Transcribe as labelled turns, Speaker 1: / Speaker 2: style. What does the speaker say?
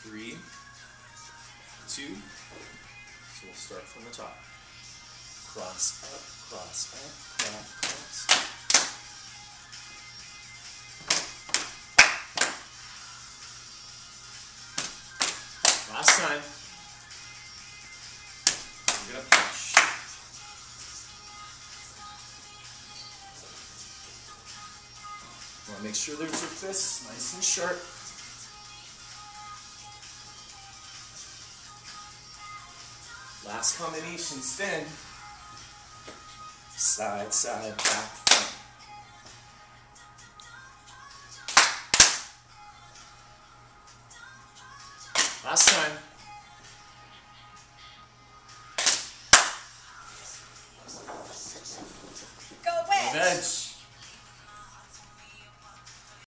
Speaker 1: 3, 2. So we'll start from the top. Cross up, cross up, cross. Last time. We're going to push. Want to make sure there's your fists nice and sharp. Last combination, spin. Side, side, back, front. Last time.